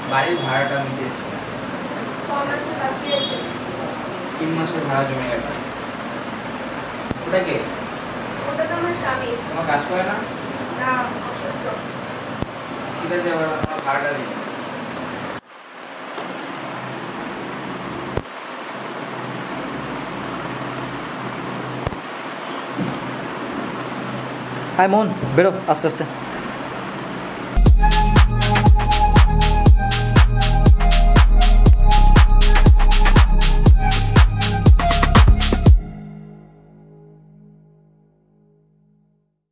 বাড়ির ভাড়াটা নিতে এসেছি। 6 মাসের বাকি আছে। 3 মাসের ভাড়া জমে গেছে। ওটা কে? ওটা তো আমার স্বামী। তোমার কাজ করে না? না, অসুস্থ। ঠিক আছে, এবার আমার ভাড়াটা দিন। হাই মোহন, বেরো আস্তে আস্তে।